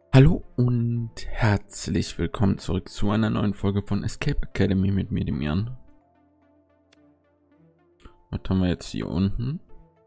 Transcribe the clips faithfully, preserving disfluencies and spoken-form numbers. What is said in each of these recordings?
Hallo und herzlich willkommen zurück zu einer neuen Folge von Escape Academy mit mir, dem Jan. Was haben wir jetzt hier unten?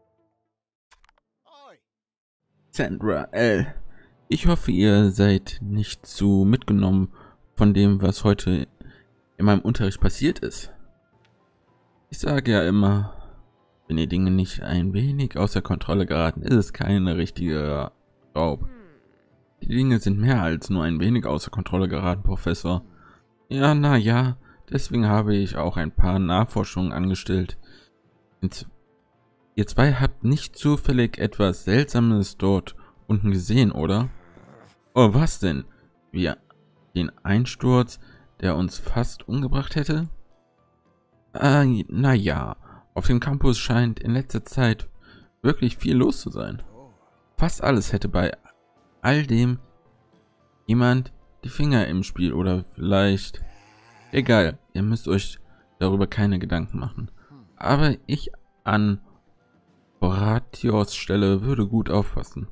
Sandra L. Ich hoffe, ihr seid nicht zu mitgenommen von dem, was heute in meinem Unterricht passiert ist. Ich sage ja immer, wenn die Dinge nicht ein wenig außer Kontrolle geraten, ist es keine richtige Raub. Die Dinge sind mehr als nur ein wenig außer Kontrolle geraten, Professor. Ja, na ja, deswegen habe ich auch ein paar Nachforschungen angestellt. Und ihr zwei habt nicht zufällig etwas Seltsames dort unten gesehen, oder? Oh, was denn? Wir den Einsturz, der uns fast umgebracht hätte? Äh, na ja, auf dem Campus scheint in letzter Zeit wirklich viel los zu sein. Fast alles hätte bei all dem jemand die Finger im Spiel oder vielleicht... Egal, ihr müsst euch darüber keine Gedanken machen. Aber ich an Horatios Stelle würde gut aufpassen.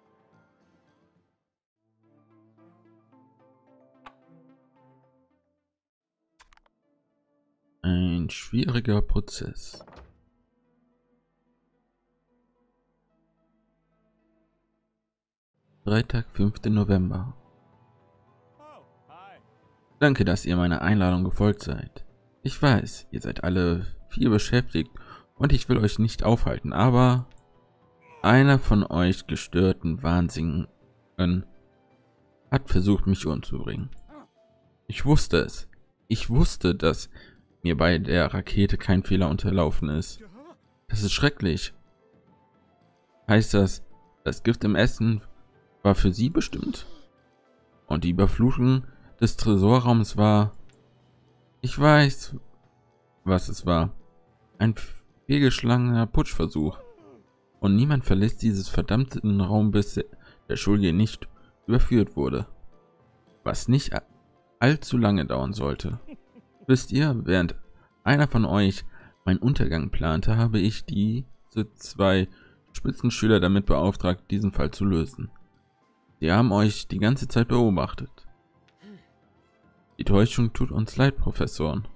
Ein schwieriger Prozess. Freitag, fünfter November. Danke, dass ihr meiner Einladung gefolgt seid. Ich weiß, ihr seid alle viel beschäftigt und ich will euch nicht aufhalten, aber einer von euch gestörten Wahnsinnigen hat versucht, mich umzubringen. Ich wusste es. Ich wusste, dass mir bei der Rakete kein Fehler unterlaufen ist. Das ist schrecklich. Heißt das, das Gift im Essen war für sie bestimmt? Und die Überflutung des Tresorraums war... Ich weiß, was es war. Ein fehlgeschlagener Putschversuch. Und niemand verlässt dieses verdammten Raum, bis der Schuldige nicht überführt wurde. Was nicht allzu lange dauern sollte. Wisst ihr, während einer von euch meinen Untergang plante, habe ich diese zwei Spitzenschüler damit beauftragt, diesen Fall zu lösen. Sie haben euch die ganze Zeit beobachtet. Die Täuschung tut uns leid, Professoren.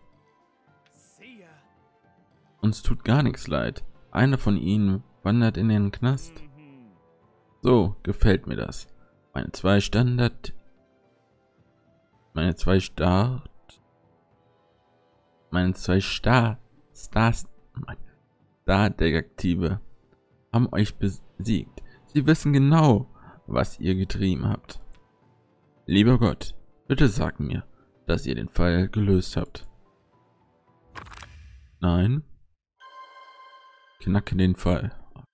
Uns tut gar nichts leid. Einer von ihnen wandert in den Knast. So gefällt mir das. Meine zwei Standard... Meine zwei Start... Meine zwei Star... Stars... Star-Detektive haben euch besiegt. Sie wissen genau, was ihr getrieben habt. Lieber Gott, bitte sag mir, dass ihr den Fall gelöst habt. Nein. Knacke den Fall.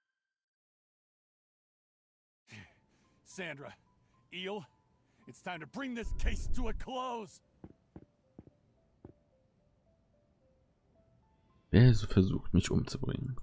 Sandra, Eel, it's time to bring this case to a close. Wer so versucht, mich umzubringen?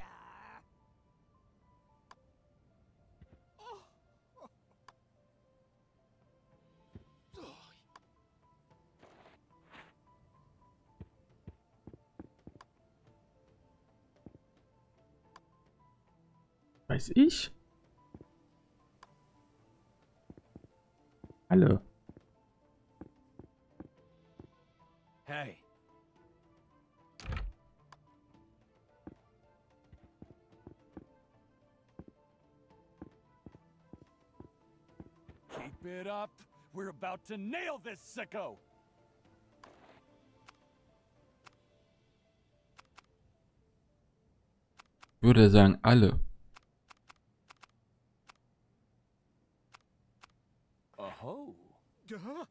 Weiß ich? Hallo. Hey. Keep it up. We're about to nail this sicko. Ich würde sagen, alle. Oh. Huh?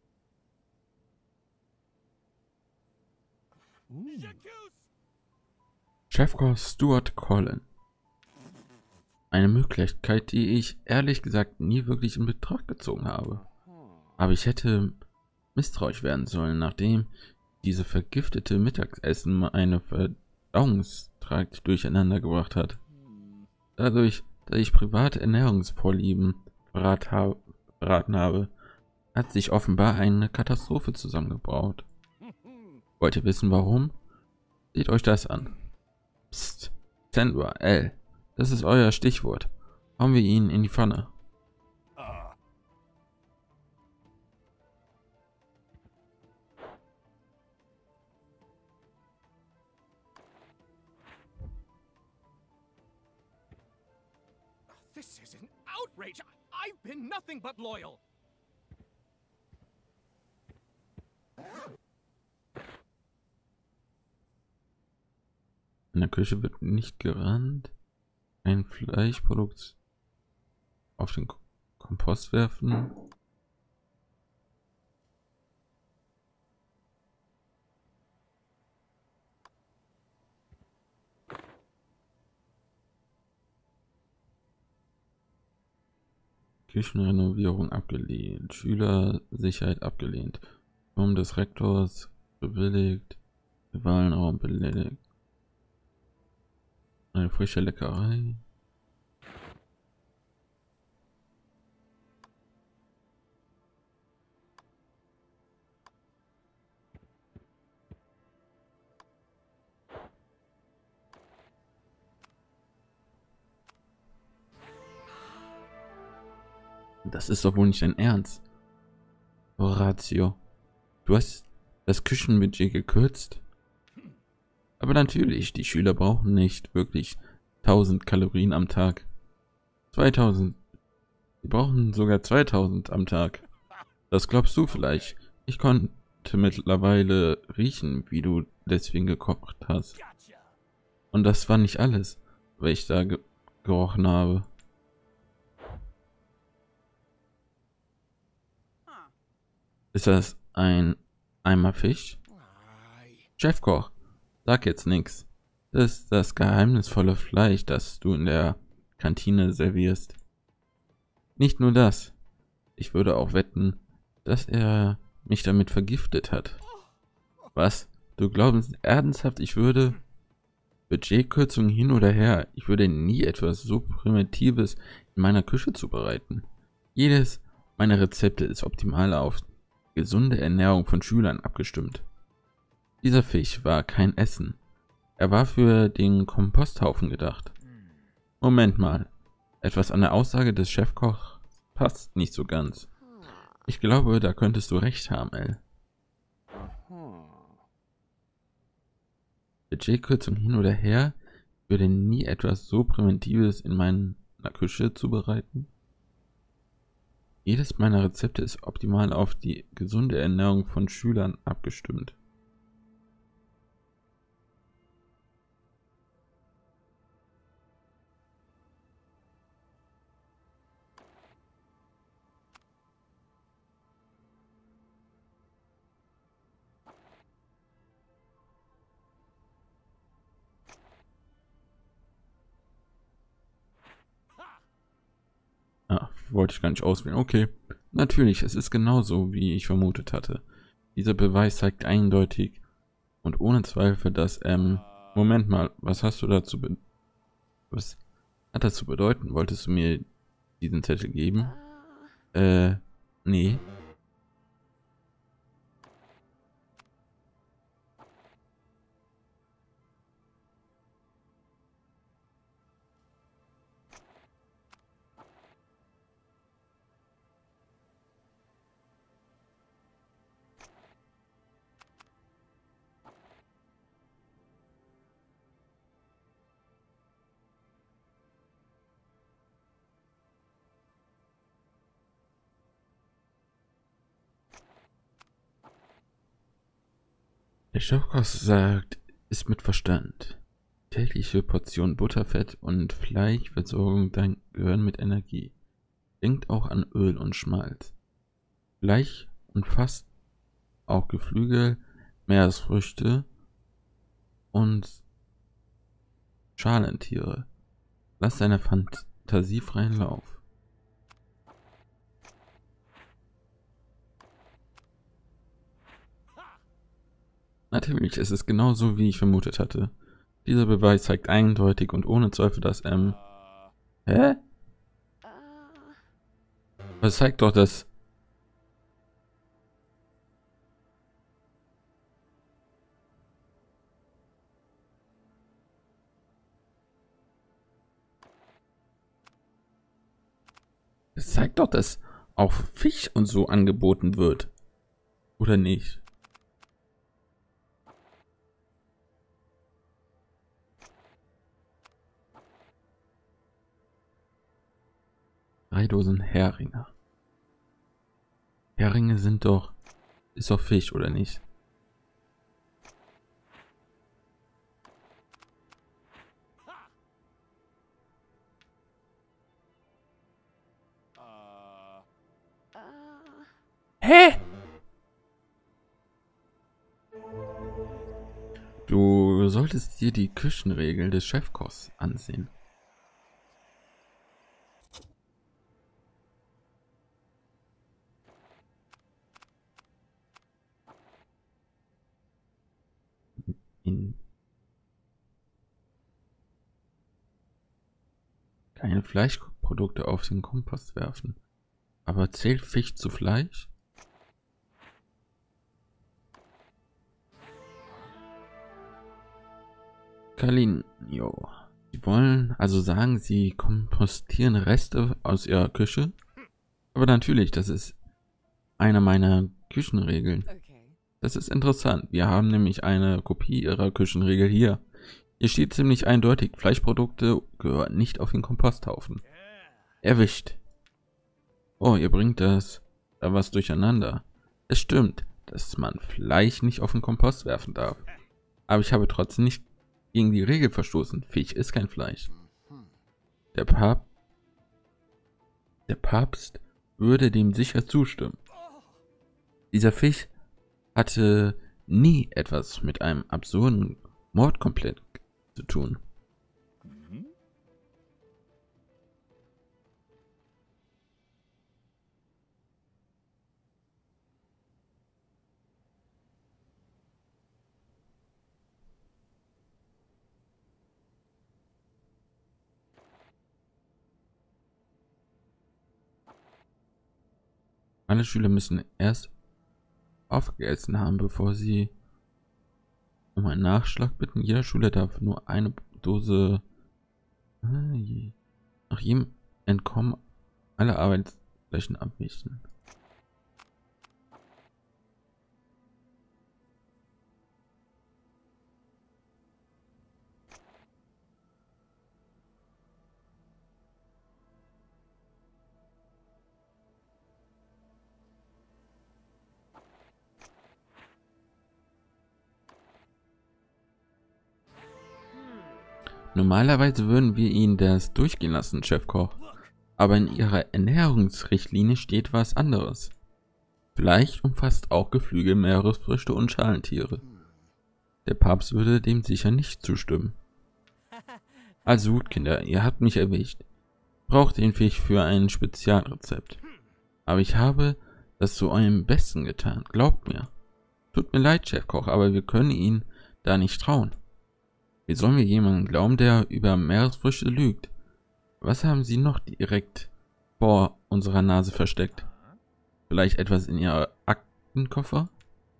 Chefkoch Stuart Colin. Eine Möglichkeit, die ich ehrlich gesagt nie wirklich in Betracht gezogen habe. Aber ich hätte misstrauisch werden sollen, nachdem diese vergiftete Mittagessen eine Verdauungstrakt durcheinander gebracht hat. Dadurch, dass ich private Ernährungsvorlieben verrat habe, verraten habe, hat sich offenbar eine Katastrophe zusammengebraut. Wollt ihr wissen, warum? Seht euch das an. Psst, Sandra L. Das ist euer Stichwort. Hauen wir ihn in die Pfanne. outrage. I've been nothing but loyal. In der Küche wird nicht gerannt. Ein Fleischprodukt auf den Kompost werfen. Küchenrenovierung abgelehnt. Schülersicherheit abgelehnt. Turm des Rektors bewilligt. Wahlenraum belegt. Eine frische Leckerei. Das ist doch wohl nicht dein Ernst. Horatio, du hast das Küchenbudget gekürzt? Aber natürlich, die Schüler brauchen nicht wirklich tausend Kalorien am Tag. zweitausend. Sie brauchen sogar zweitausend am Tag. Das glaubst du vielleicht. Ich konnte mittlerweile riechen, wie du deswegen gekocht hast. Und das war nicht alles, was ich da ge gerochen habe. Ist das ein Eimer Fisch? Chefkoch, sag jetzt nix. Das ist das geheimnisvolle Fleisch, das du in der Kantine servierst. Nicht nur das. Ich würde auch wetten, dass er mich damit vergiftet hat. Was? Du glaubst ernsthaft, ich würde... Budgetkürzung hin oder her, ich würde nie etwas so Primitives in meiner Küche zubereiten. Jedes meiner Rezepte ist optimal auf gesunde Ernährung von Schülern abgestimmt. Dieser Fisch war kein Essen. Er war für den Komposthaufen gedacht. Moment mal. Etwas an der Aussage des Chefkochs passt nicht so ganz. Ich glaube, da könntest du recht haben, El. Budgetkürzung hin oder her, ich würde nie etwas so Primitives in meiner Küche zubereiten. Jedes meiner Rezepte ist optimal auf die gesunde Ernährung von Schülern abgestimmt. Ah, wollte ich gar nicht auswählen. Okay. Natürlich, es ist genauso, wie ich vermutet hatte. Dieser Beweis zeigt eindeutig und ohne Zweifel, dass, ähm... Moment mal, was hast du dazu be... Was hat das zu bedeuten? Wolltest du mir diesen Zettel geben? Äh, nee. Der Chefkoch sagt, ist mit Verstand. Tägliche Portion Butterfett und Fleisch versorgen dein Gehirn mit Energie. Denkt auch an Öl und Schmalz. Fleisch und fast auch Geflügel, Meeresfrüchte und Schalentiere. Lass deiner Fantasie freien Lauf. Natürlich, es ist genauso, wie ich vermutet hatte. Dieser Beweis zeigt eindeutig und ohne Zweifel, dass ähm... Hä? Was zeigt doch das... Es zeigt doch, dass auch Fisch und so angeboten wird. Oder nicht? Drei Dosen Heringe. Heringe sind doch... Ist doch Fisch, oder nicht? Hä? Du solltest dir die Küchenregeln des Chefkochs ansehen. In keine Fleischprodukte auf den Kompost werfen. Aber zählt Fisch zu Fleisch? Kalin, jo. Sie wollen also sagen, sie kompostieren Reste aus ihrer Küche? Aber natürlich, das ist eine meiner Küchenregeln. Das ist interessant. Wir haben nämlich eine Kopie ihrer Küchenregel hier. Hier steht ziemlich eindeutig, Fleischprodukte gehören nicht auf den Komposthaufen. Erwischt. Oh, ihr bringt das da was durcheinander. Es stimmt, dass man Fleisch nicht auf den Kompost werfen darf. Aber ich habe trotzdem nicht gegen die Regel verstoßen. Fisch ist kein Fleisch. Der Papst, der Papst würde dem sicher zustimmen. Dieser Fisch hatte nie etwas mit einem absurden Mordkomplex zu tun. Alle Schüler müssen erst aufgegessen haben, bevor sie um einen Nachschlag bitten. Jeder Schüler darf nur eine Dose nach jedem Entkommen alle Arbeitsflächen abwischen. Normalerweise würden wir Ihnen das durchgehen lassen, Chefkoch. Aber in Ihrer Ernährungsrichtlinie steht was anderes. Vielleicht umfasst auch Geflügel, Meeresfrüchte und Schalentiere. Der Papst würde dem sicher nicht zustimmen. Also gut, Kinder, ihr habt mich erwischt. Braucht den Fisch für ein Spezialrezept. Aber ich habe das zu eurem Besten getan, glaubt mir. Tut mir leid, Chefkoch, aber wir können Ihnen da nicht trauen. Wie sollen wir jemanden glauben, der über Meeresfrüchte lügt? Was haben Sie noch direkt vor unserer Nase versteckt? Vielleicht etwas in Ihr Aktenkoffer?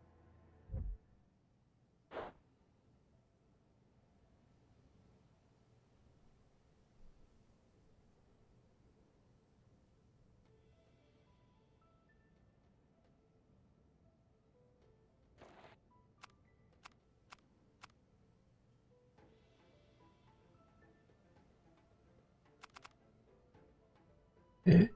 Hä?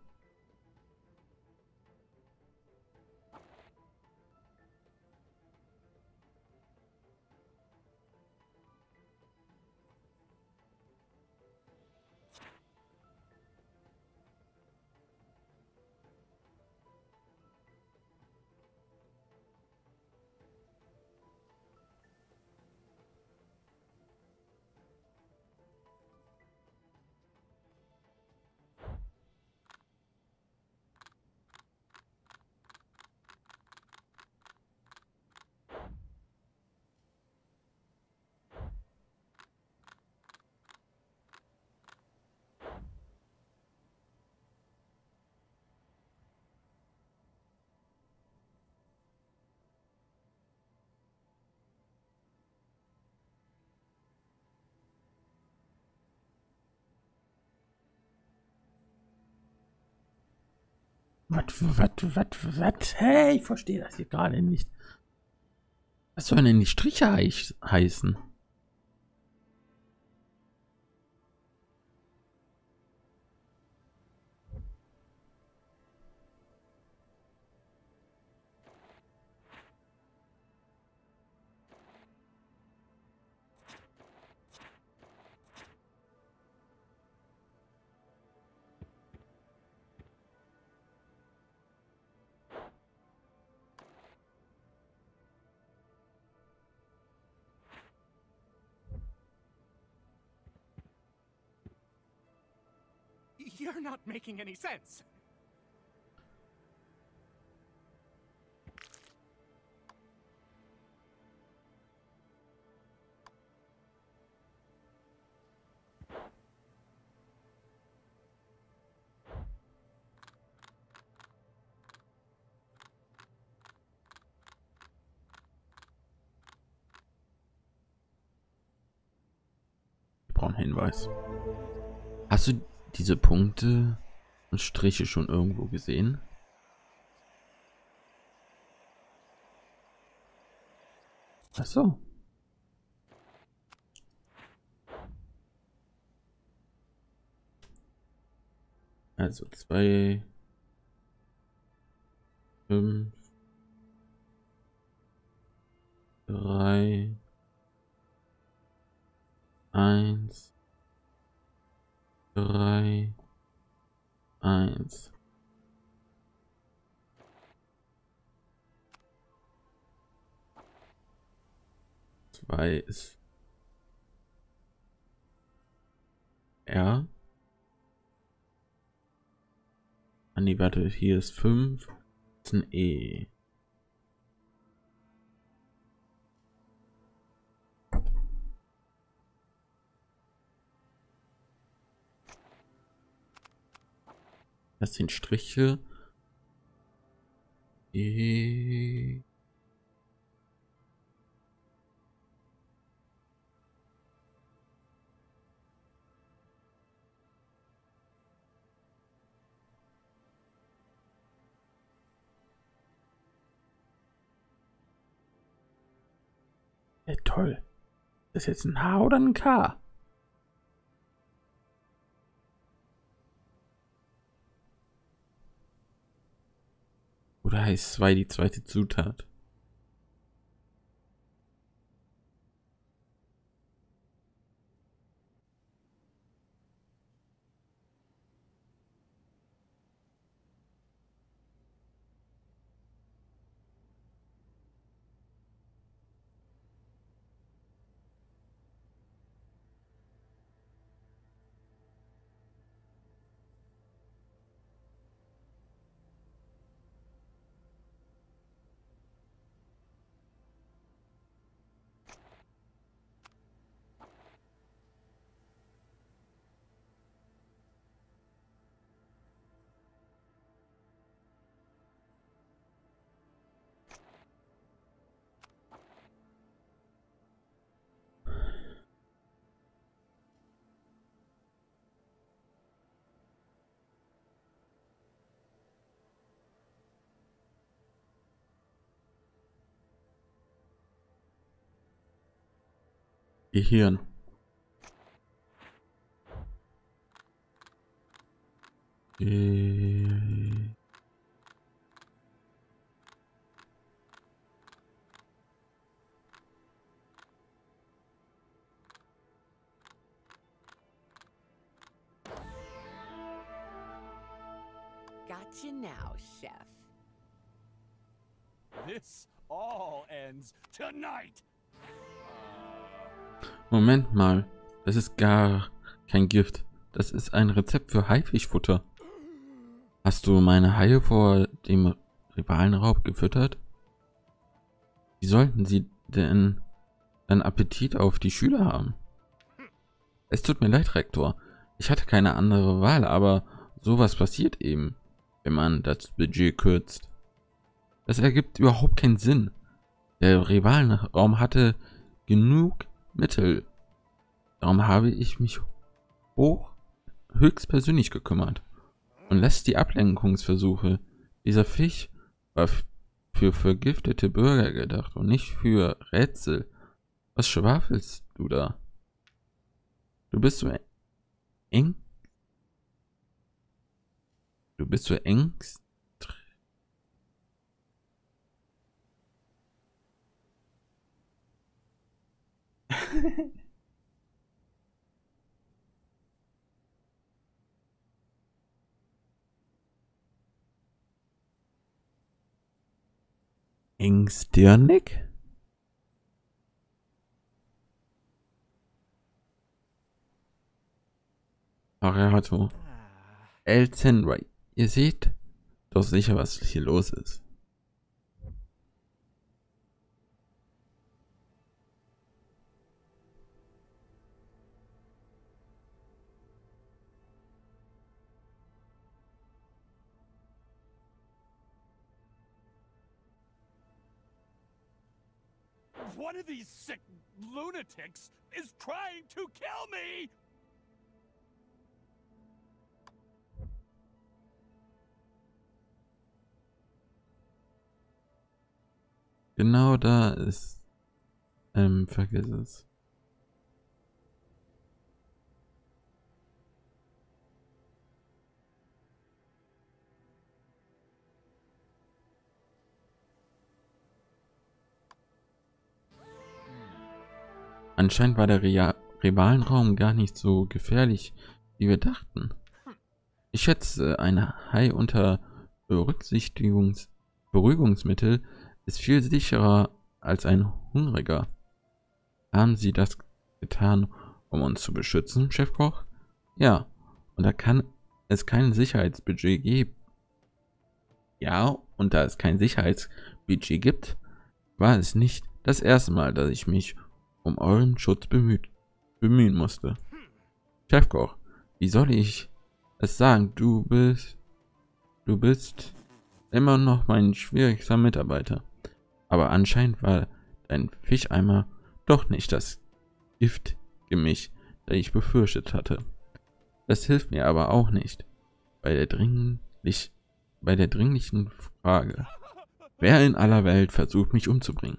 Was, was, was, was? Hey, ich verstehe das hier gerade nicht. Was sollen denn die Striche heiß, heißen? You're not making any sense. Wir brauchen einen Hinweis. Hast du diese Punkte und Striche schon irgendwo gesehen? Ach so. Also zwei, fünf, drei, eins, drei, eins. Zwei ist R. Ah nee, warte, hier ist fünf, ist ein E. Das sind Striche. E. Ja, toll. Ist jetzt ein H oder ein K? Oder heißt zwei die zweite Zutat? Gehirn. Äh. Gotcha now, Chef. This all ends tonight. Moment mal. Das ist gar kein Gift. Das ist ein Rezept für Haifischfutter. Hast du meine Haie vor dem Rivalenraub gefüttert? Wie sollten sie denn einen Appetit auf die Schüler haben? Es tut mir leid, Rektor. Ich hatte keine andere Wahl, aber sowas passiert eben, wenn man das Budget kürzt. Das ergibt überhaupt keinen Sinn. Der Rivalenraum hatte genug Mittel. Darum habe ich mich hoch höchstpersönlich gekümmert und lässt die Ablenkungsversuche. Dieser Fisch war für vergiftete Bürger gedacht und nicht für Rätsel. Was schwafelst du da? Du bist so eng. Du bist so ängst. Engstirnig? Ach, er hat so. Elzenra, ihr seht doch sicher, was hier los ist. One of these sick lunatics is trying to kill me! Genau da ist, ähm, vergiss es. Anscheinend war der Rea Rivalenraum gar nicht so gefährlich, wie wir dachten. Ich schätze, ein Hai unter Berücksichtigungs Beruhigungsmittel ist viel sicherer als ein Hungriger. Haben Sie das getan, um uns zu beschützen, Chefkoch? Ja, und da kann es kein Sicherheitsbudget geben. Ja, und da es kein Sicherheitsbudget gibt, war es nicht das erste Mal, dass ich mich um euren Schutz bemüht, bemühen musste. Chefkoch, wie soll ich es sagen? Du bist, du bist immer noch mein schwierigster Mitarbeiter. Aber anscheinend war dein Fischeimer doch nicht das Giftgemisch, das ich befürchtet hatte. Das hilft mir aber auch nicht bei der dringlich, bei der dringlichen Frage, wer in aller Welt versucht, mich umzubringen.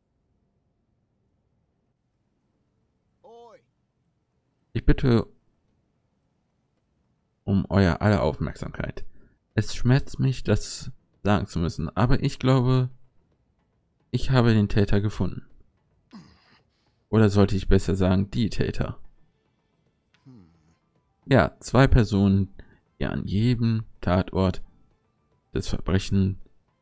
Ich bitte um euer aller Aufmerksamkeit. Es schmerzt mich, das sagen zu müssen, aber ich glaube, ich habe den Täter gefunden. Oder sollte ich besser sagen, die Täter. Ja, zwei Personen, die an jedem Tatort des Verbrechens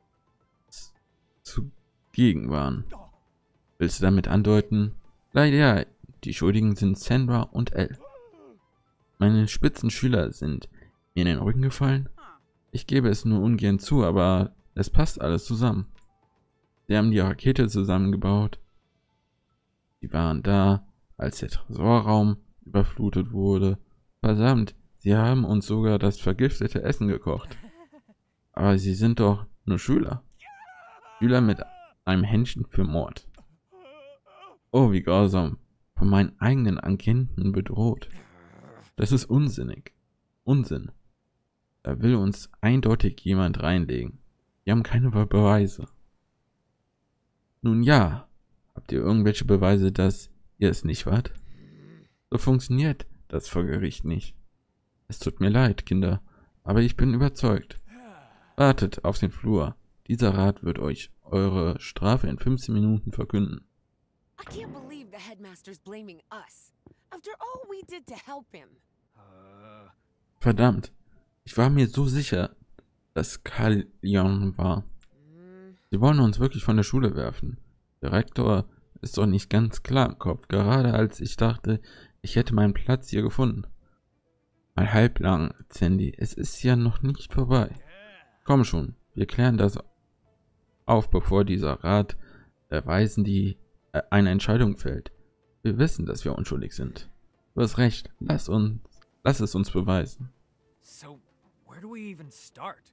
zugegen waren. Willst du damit andeuten? Leider ja, die Schuldigen sind Sandra und Elle. Meine Spitzenschüler sind mir in den Rücken gefallen. Ich gebe es nur ungern zu, aber es passt alles zusammen. Sie haben die Rakete zusammengebaut. Sie waren da, als der Tresorraum überflutet wurde. Verdammt, sie haben uns sogar das vergiftete Essen gekocht. Aber sie sind doch nur Schüler. Schüler mit einem Händchen für Mord. Oh, wie grausam. Von meinen eigenen Agenten bedroht. Das ist unsinnig. Unsinn. Da will uns eindeutig jemand reinlegen. Wir haben keine Beweise. Nun ja, habt ihr irgendwelche Beweise, dass ihr es nicht wart? So funktioniert das vor Gericht nicht. Es tut mir leid, Kinder, aber ich bin überzeugt. Wartet auf den Flur. Dieser Rat wird euch eure Strafe in fünfzehn Minuten verkünden. I can't believe the headmaster's blaming us. After all we did to help him. Verdammt, ich war mir so sicher, dass Kalion war. Sie wollen uns wirklich von der Schule werfen. Der Rektor ist doch nicht ganz klar im Kopf, gerade als ich dachte, ich hätte meinen Platz hier gefunden. Mal halblang, Sandy, es ist ja noch nicht vorbei. Komm schon, wir klären das auf, bevor dieser Rat der Weisen die äh, eine Entscheidung fällt. Wir wissen, dass wir unschuldig sind. Du hast recht, lass uns, lass es uns beweisen. So, where do we even start?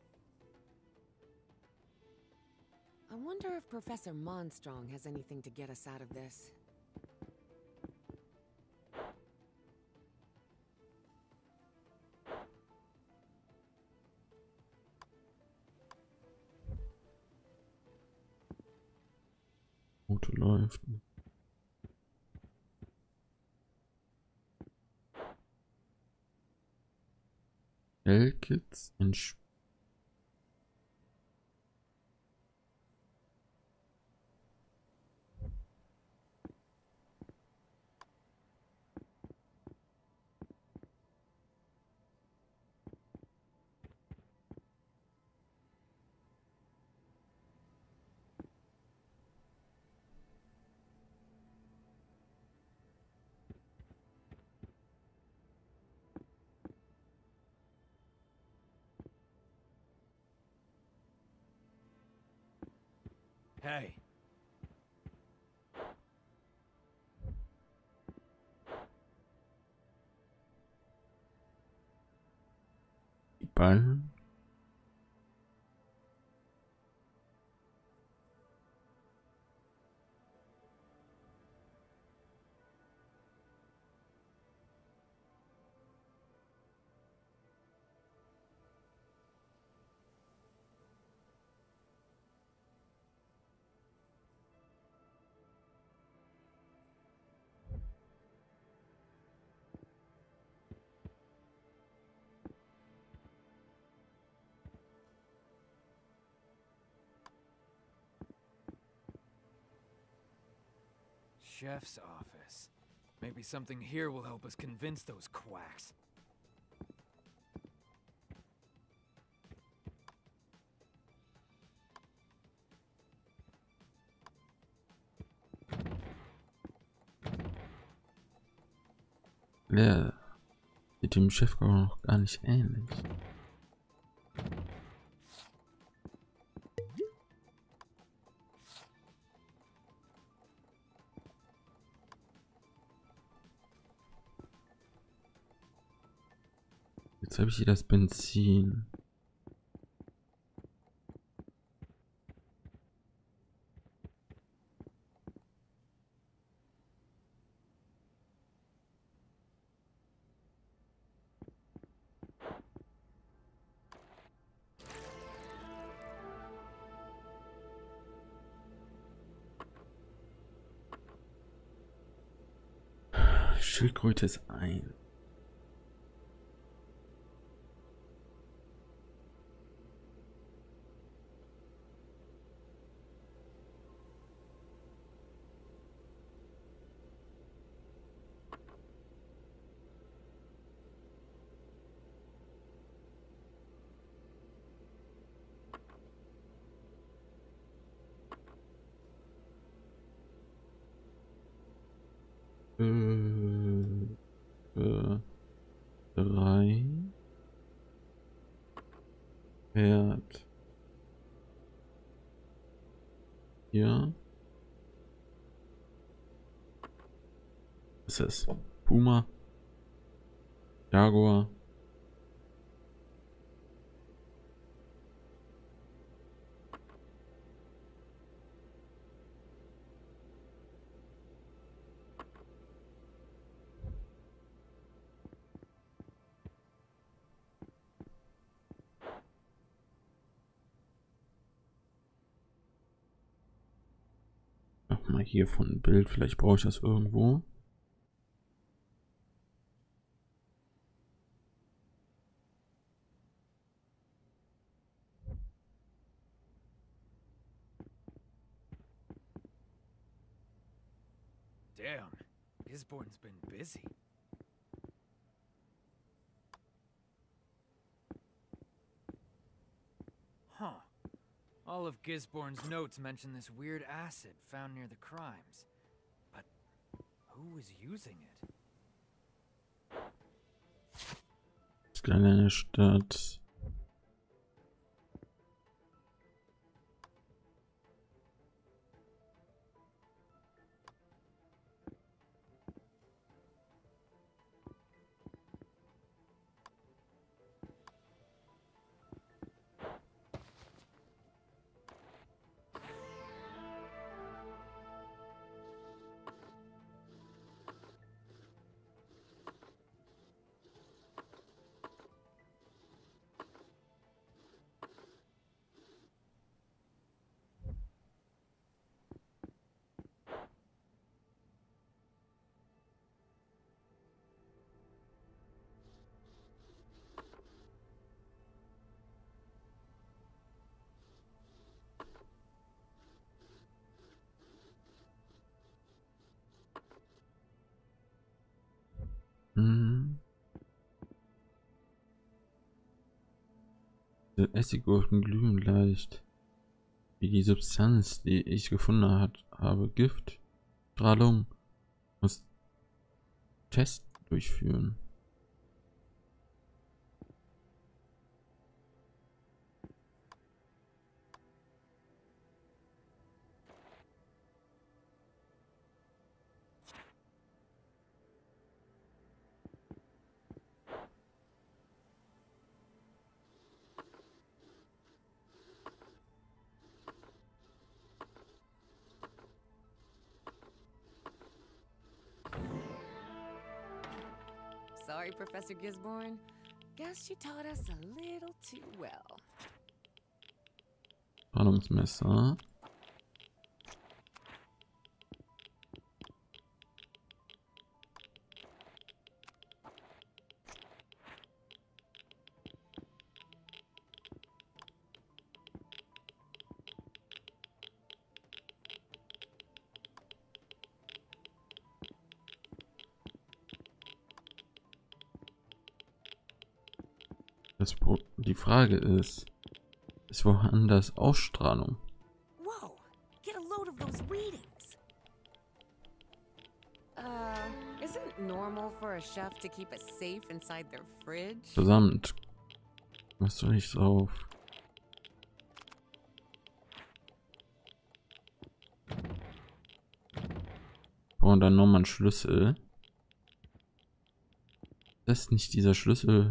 I wonder if Professor Monstrong has anything to get us out of this. Auto läuft. Hellkids in Sp Hey. Die Ballen. Chef's office. Maybe something here will help us convince those quacks. Der sieht dem Chef auch noch gar nicht ähnlich. Jetzt habe ich hier das Benzin. Schildkröte ist ein. Äh, äh, drei. Pferd. Hier. Was ist das? Puma. Jaguar. Mach mal hier von ein Bild. Vielleicht brauche ich das irgendwo. Damn, Gisborne's been busy. Huh. All of Gisborne's notes mention this weird acid found near the crimes. But who was using it? Das kleine Stadt. Hm. Die Essiggurken glühen leicht. Wie die Substanz, die ich gefunden hat, habe. Gift. Strahlung. Muss Test durchführen. Sorry, Professor Gisborne. Guess you taught us a little too well. Strahlungsmesser. Das Pro die Frage ist, ist woanders Ausstrahlung? Whoa, get a load of those readings. Uh, isn't it normal for a chef to keep a safe inside their fridge? Verdammt. Was soll ich drauf? Oh, und dann nochmal ein Schlüssel. Das ist nicht dieser Schlüssel.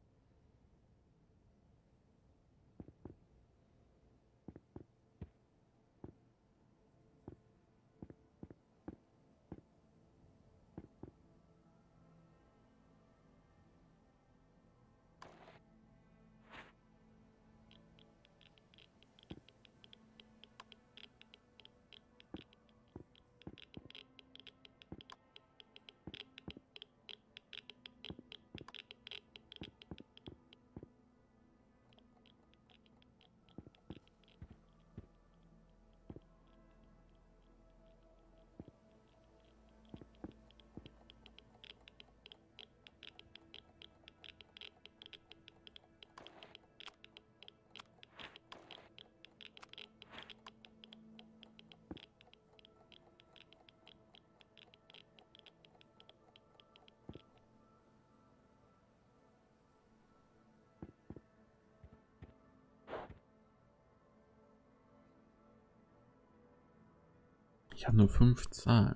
Ich habe nur fünf Zahlen.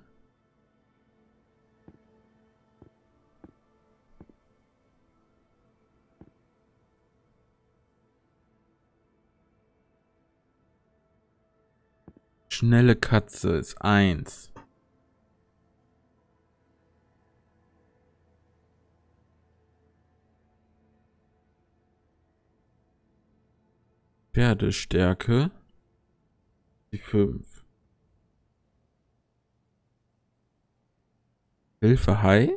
Schnelle Katze ist eins. Pferdestärke die fünf. Hilfe Hai.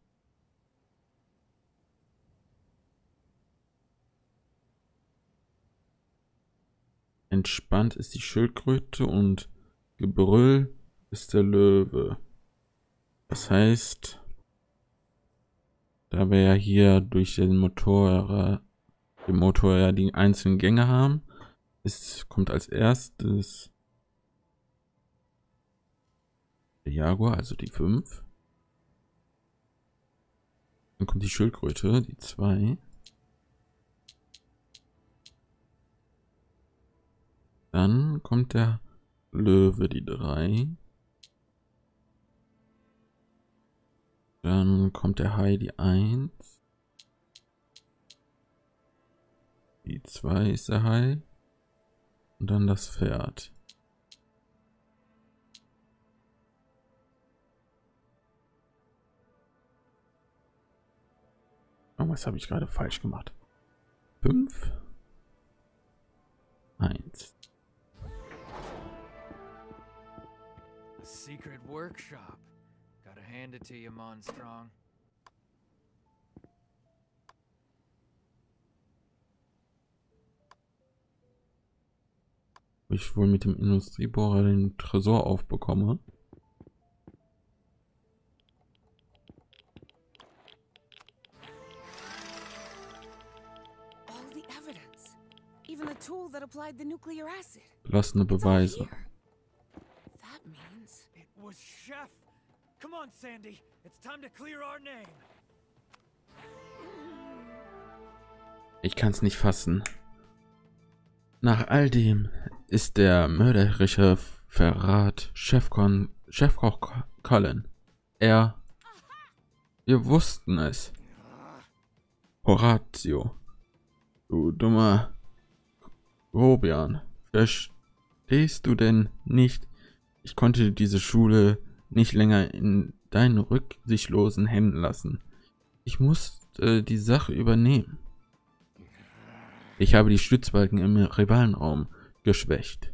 Entspannt ist die Schildkröte und Gebrüll ist der Löwe. Das heißt, da wir ja hier durch den Motor, den Motor ja die einzelnen Gänge haben, ist, kommt als erstes der Jaguar, also die fünf. Dann kommt die Schildkröte, die zwei. Dann kommt der Löwe, die drei. Dann kommt der Hai, die eins. Die zwei ist der Hai. Und dann das Pferd. Was habe ich gerade falsch gemacht? fünf. eins. A secret workshop. Gotta hand it to you, Monstrong. Ich wohl mit dem Industriebohrer den Tresor aufbekomme. Belassene Beweise. It was Chef. Come on, Sandy. It's time to clear our name. Ich kann's nicht fassen. Nach all dem ist der mörderische Verrat Chefkon Chefkoch Colin. Er. Wir wussten es. Horatio. Du dummer Grobian. Verstehst du denn nicht? Ich konnte diese Schule nicht länger in deinen rücksichtslosen Händen lassen. Ich muss äh, die Sache übernehmen. Ich habe die Stützbalken im Rivalenraum geschwächt.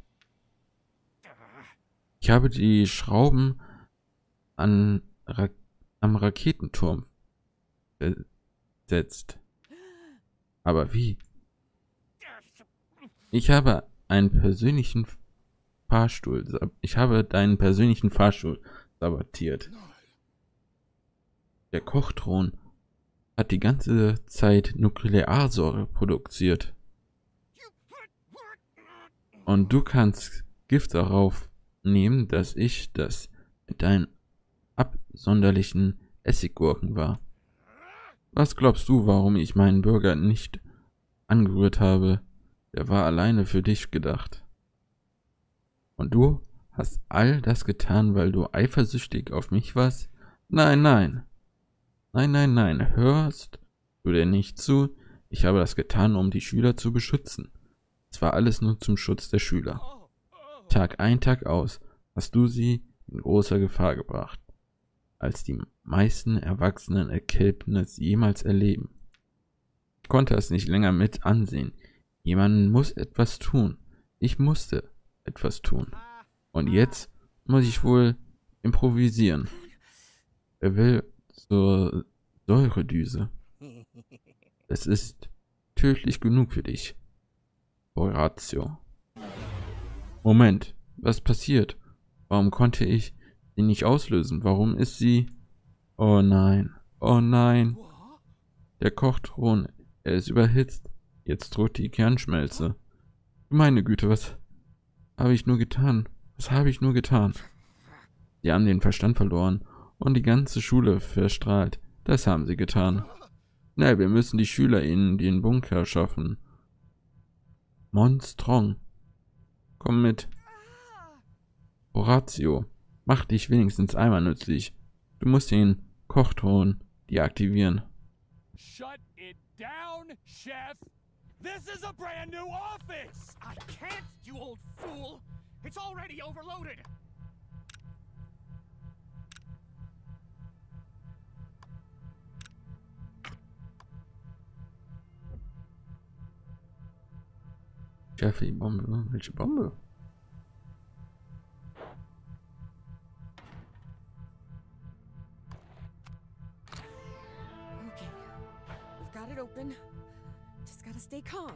Ich habe die Schrauben an Ra am Raketenturm versetzt. Aber wie? Ich habe einen persönlichen Fahrstuhl. Ich habe deinen persönlichen Fahrstuhl sabotiert. Der Kochthron hat die ganze Zeit Nuklearsäure produziert. Und du kannst Gift darauf nehmen, dass ich das mit deinen absonderlichen Essiggurken war. Was glaubst du, warum ich meinen Burger nicht angerührt habe? Der war alleine für dich gedacht. Und du hast all das getan, weil du eifersüchtig auf mich warst? Nein, nein. Nein, nein, nein. Hörst du denn nicht zu? Ich habe das getan, um die Schüler zu beschützen. Es war alles nur zum Schutz der Schüler. Tag ein, Tag aus hast du sie in großer Gefahr gebracht, als die meisten erwachsenen Erkenntnis jemals erleben. Ich konnte es nicht länger mit ansehen. Jemand muss etwas tun. Ich musste etwas tun. Und jetzt muss ich wohl improvisieren. Er will zur Säuredüse. Es ist tödlich genug für dich, Horatio. Moment, was passiert? Warum konnte ich sie nicht auslösen? Warum ist sie... Oh nein, oh nein. Der Kochthron, er ist überhitzt. Jetzt droht die Kernschmelze. Meine Güte, was habe ich nur getan? Was habe ich nur getan? Sie haben den Verstand verloren und die ganze Schule verstrahlt. Das haben sie getan. Schnell, wir müssen die Schüler in den Bunker schaffen. Monstrong. Komm mit. Horatio, mach dich wenigstens einmal nützlich. Du musst den Kochthron deaktivieren. Shut it down, Chef! This is a brand new office! I can't, you old fool! It's already overloaded! Jeffy, Bombe. Welche Bombe? Okay, we've got it open. Just gotta stay calm.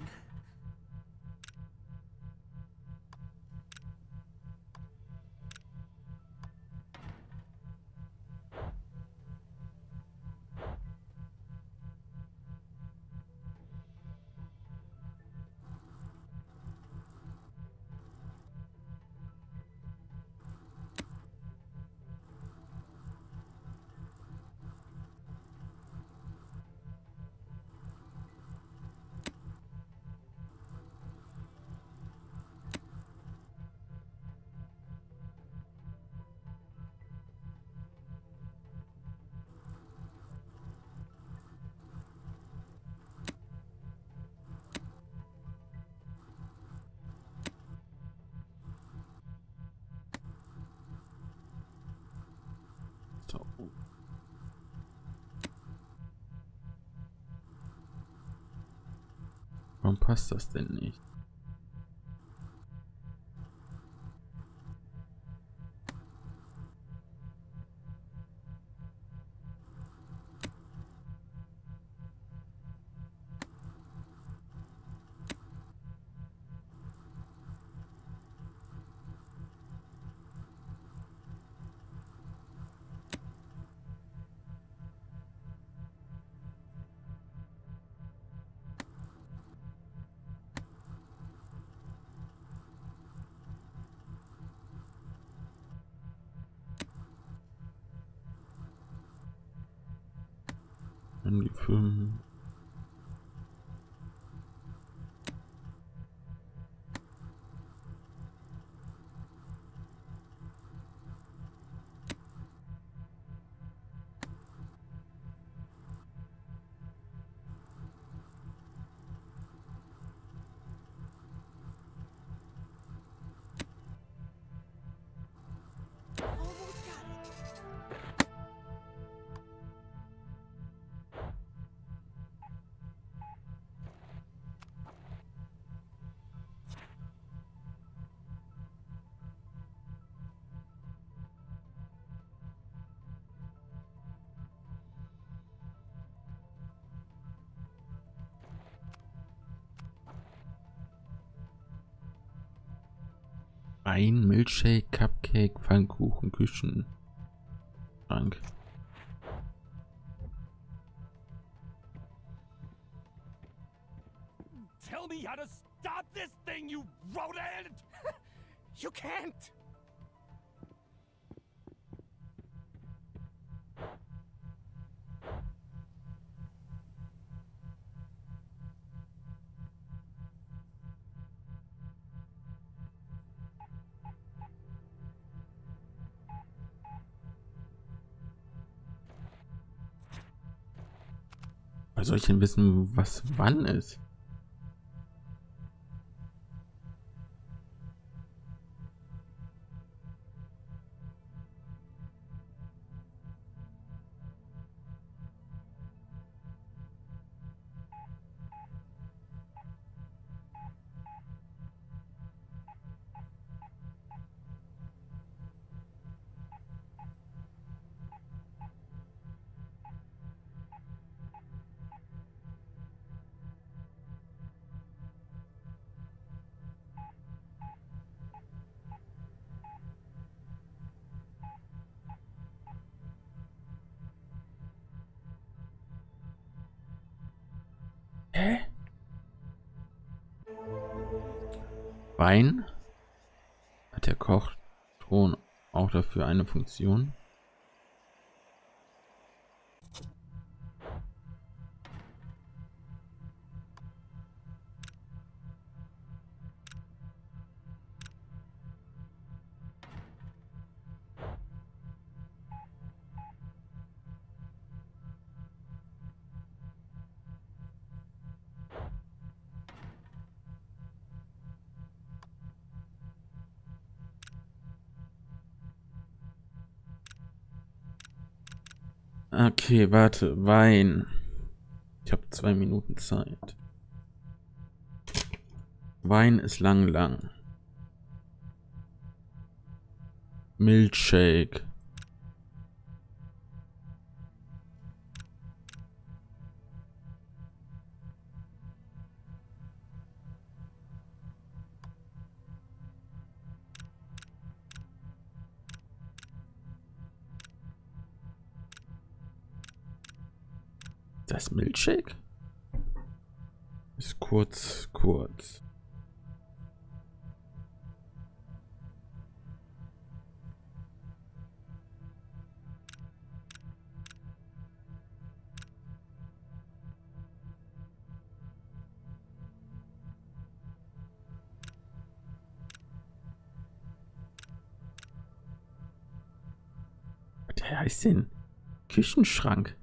So. Warum passt das denn nicht? Die Firmen. Almost got it. Wein, Milchshake, Cupcake, Pfannkuchen, Küchen. Schrank. Tell me how to stop this thing, you rodent! You can't! Woher soll ich denn wissen, was wann ist? Hä? Wein? Hat der Kochton auch dafür eine Funktion? Okay, warte, Wein. Ich habe zwei Minuten Zeit. Wein ist lang, lang. Milchshake. Das Milchshake? Ist kurz, kurz. Was heißt denn? Küchenschrank.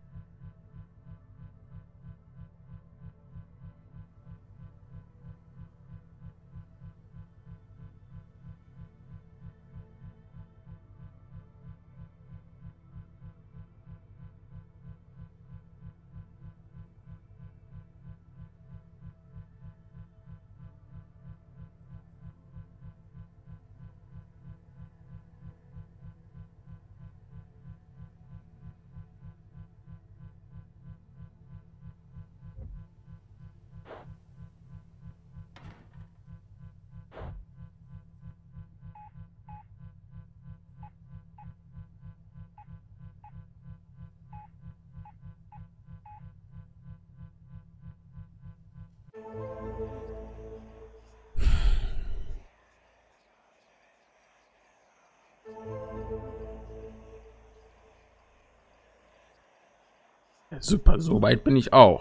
Ja, super, so weit bin ich auch.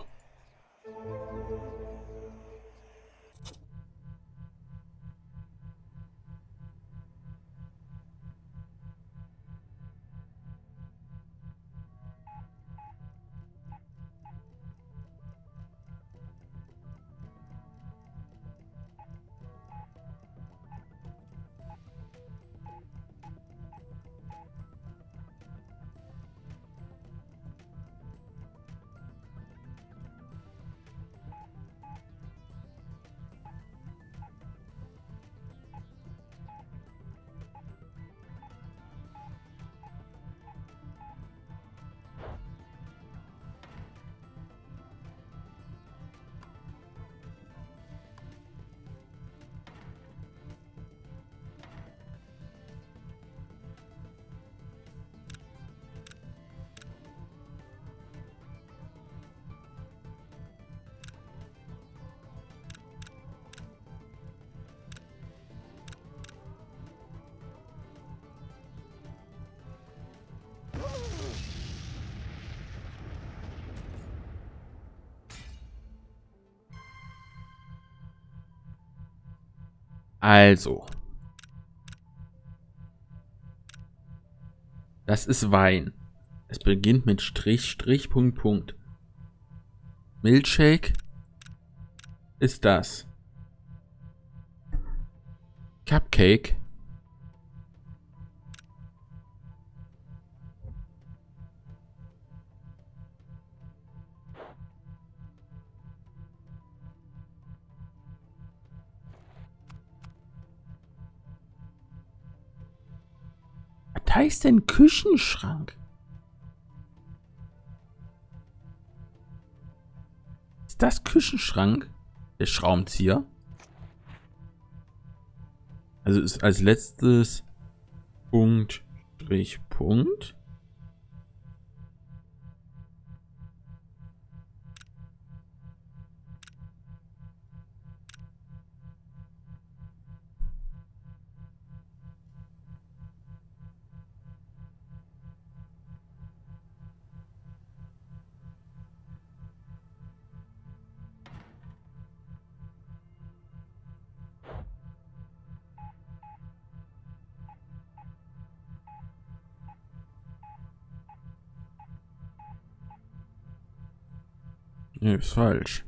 Also. Das ist Wein. Es beginnt mit Strich, Strich, Punkt, Punkt. Milkshake ist das. Cupcake. Was heißt denn Küchenschrank? Ist das Küchenschrank? Der Schraubenzieher? Also ist als letztes Punkt, Strich, Punkt. Nee, ist falsch.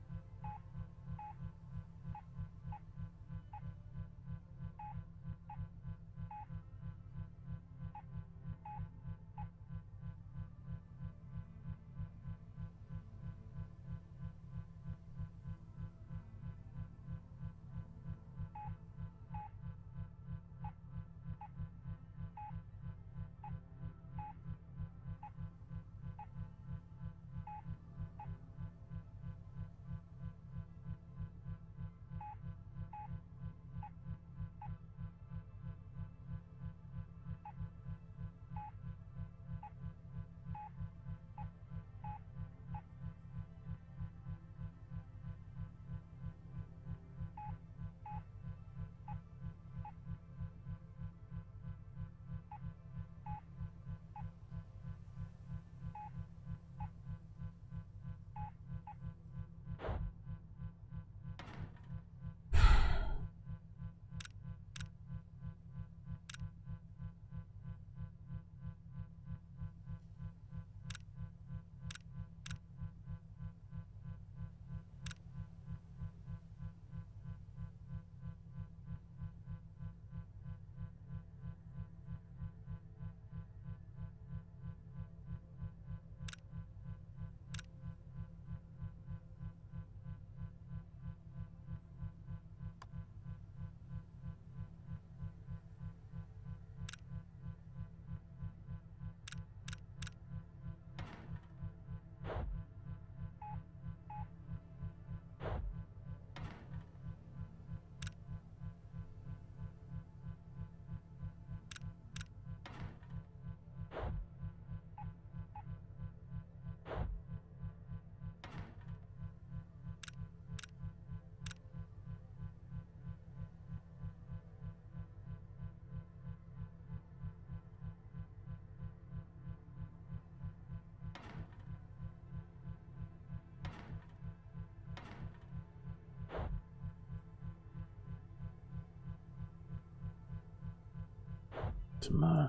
Warte mal.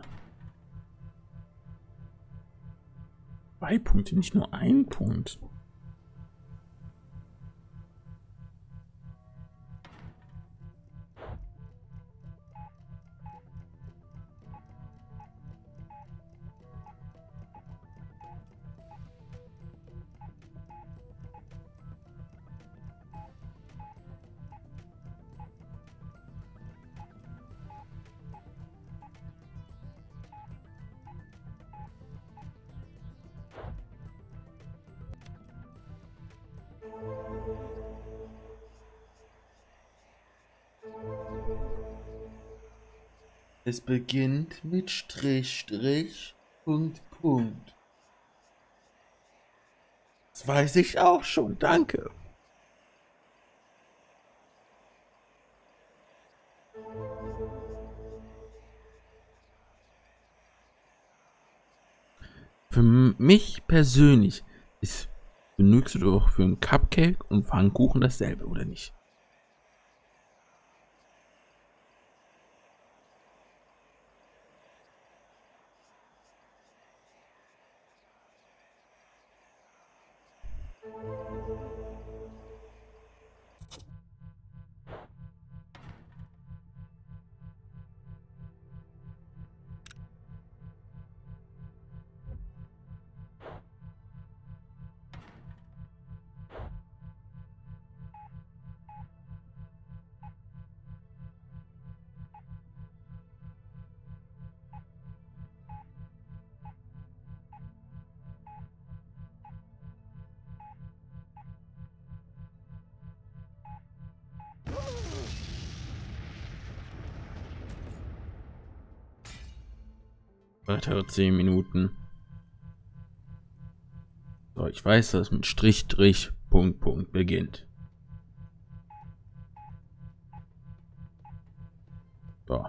Zwei Punkte, nicht nur ein Punkt. Es beginnt mit Strich, Strich, Punkt, Punkt. Das weiß ich auch schon, danke. Für mich persönlich ist benutzt du doch für einen Cupcake und Pfannkuchen dasselbe, oder nicht? Weitere zehn Minuten. So, ich weiß, dass es mit Strich, Strich, Punkt, Punkt beginnt. So.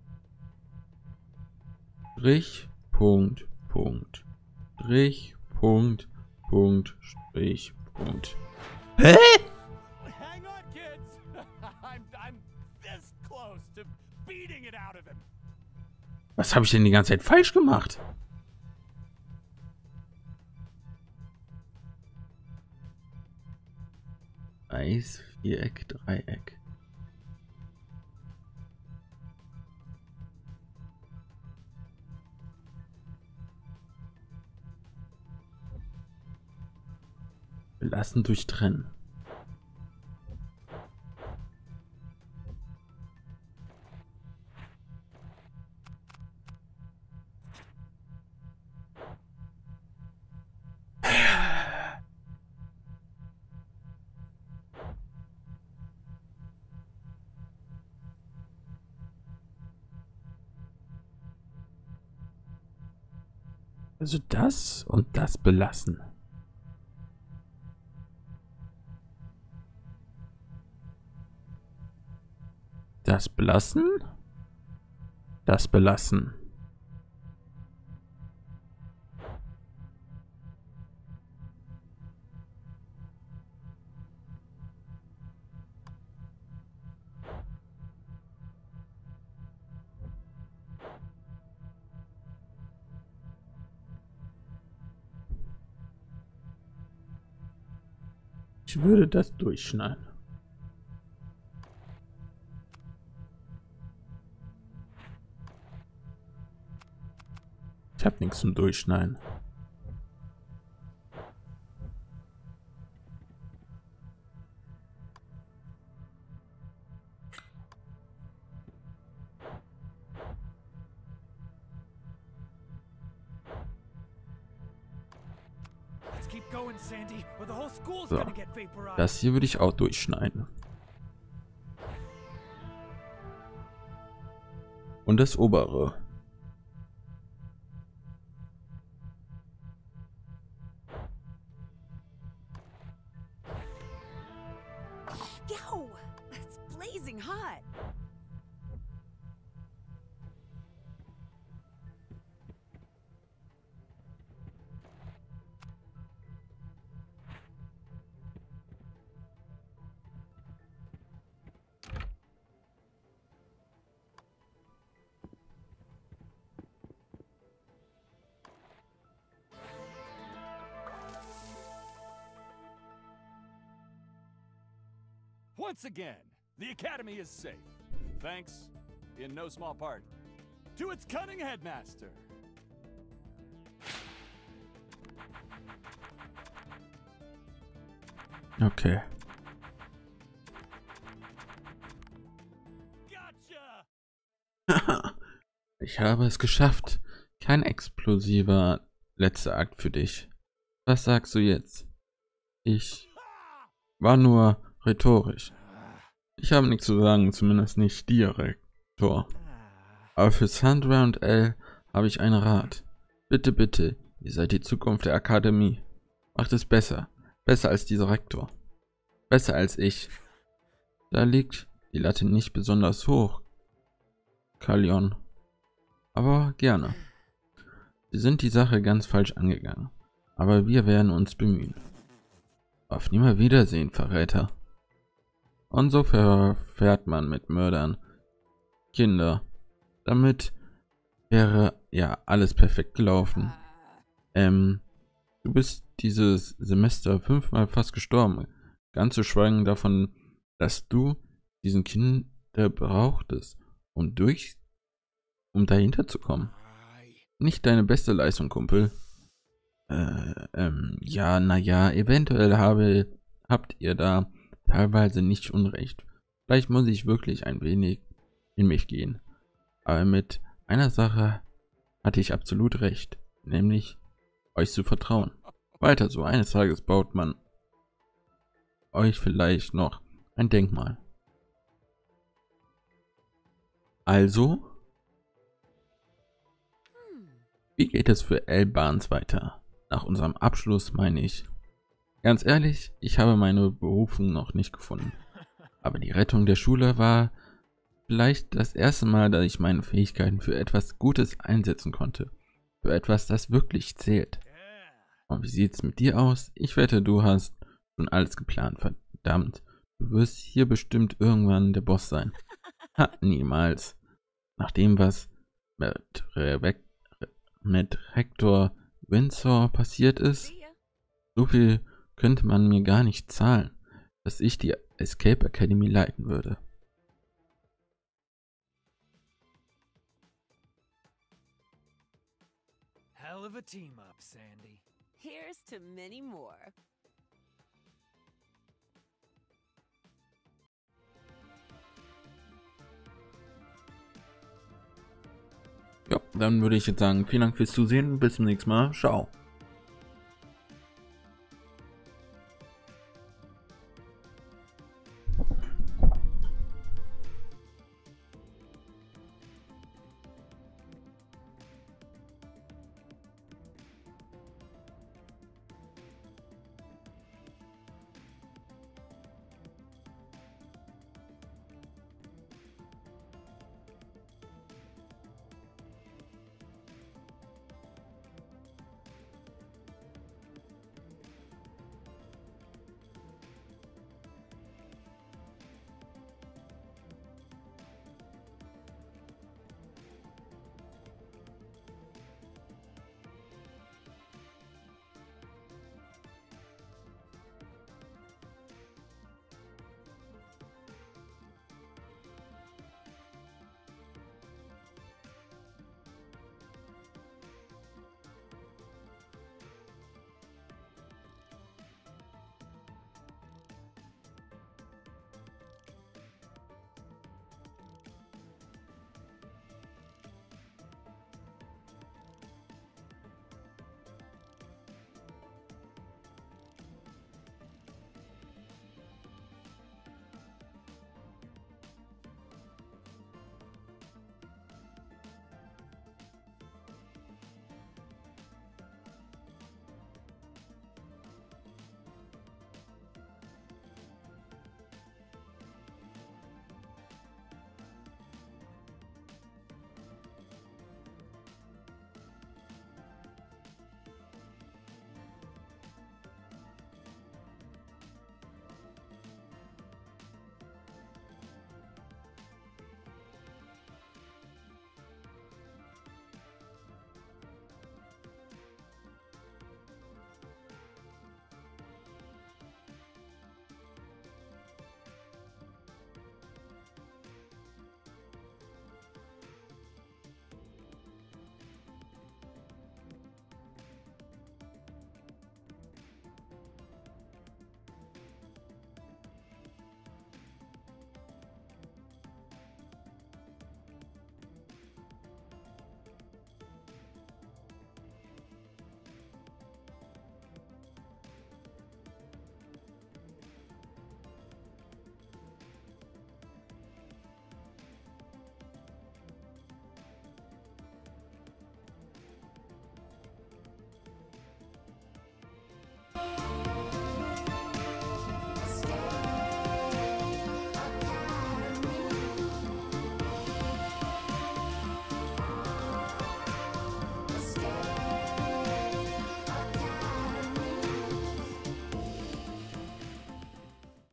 Strich, Punkt, Punkt. Strich, Punkt, Punkt, Strich, Punkt. Hä? Hang on, kids. I'm I'm this close to beating it out of him. Was habe ich denn die ganze Zeit falsch gemacht? Eis, Viereck, Dreieck. Belassen durch Trennen. Also das und das belassen. Das belassen. Das belassen. Ich würde das durchschneiden. Ich habe nichts zum Durchschneiden. Let's keep going, Sandy, or the whole school's So. gonna get vaporized. Das hier würde ich auch durchschneiden. Und das obere. Yo, it's blazing hot. Once again, the Academy is safe. Thanks, in no small part, to its cunning headmaster. Okay. Gotcha! Ich habe es geschafft. Kein explosiver letzter Akt für dich. Was sagst du jetzt? Ich war nur rhetorisch. Ich habe nichts zu sagen, zumindest nicht direkt. Aber für Sandra und Elle habe ich einen Rat. Bitte, bitte, ihr seid die Zukunft der Akademie. Macht es besser. Besser als dieser Rektor. Besser als ich. Da liegt die Latte nicht besonders hoch, Kalion. Aber gerne. Sie sind die Sache ganz falsch angegangen. Aber wir werden uns bemühen. Auf Nimmerwiedersehen, Verräter. Und so verfährt man mit Mördern. Kinder. Damit wäre ja alles perfekt gelaufen. Ähm, du bist dieses Semester fünfmal fast gestorben. Ganz zu schweigen davon, dass du diesen Kinder brauchtest, um durch, um dahinter zu kommen. Nicht deine beste Leistung, Kumpel. Äh, ähm, ja, naja, eventuell habe, habt ihr da teilweise nicht unrecht. Vielleicht muss ich wirklich ein wenig in mich gehen. Aber mit einer Sache hatte ich absolut recht, nämlich euch zu vertrauen. Weiter so, eines Tages baut man euch vielleicht noch ein Denkmal. Also, wie geht es für L. Barnes weiter? Nach unserem Abschluss meine ich. Ganz ehrlich, ich habe meine Berufung noch nicht gefunden. Aber die Rettung der Schule war vielleicht das erste Mal, dass ich meine Fähigkeiten für etwas Gutes einsetzen konnte. Für etwas, das wirklich zählt. Und wie sieht's mit dir aus? Ich wette, du hast schon alles geplant, verdammt. Du wirst hier bestimmt irgendwann der Boss sein. Ha, niemals. Nach dem, was mit, Re mit Rektor Windsor passiert ist, so viel könnte man mir gar nicht zahlen, dass ich die Escape Academy leiten würde. Hell of a team up, Sandy. Here's to many more. Ja, dann würde ich jetzt sagen, vielen Dank fürs Zusehen. Bis zum nächsten Mal. Ciao.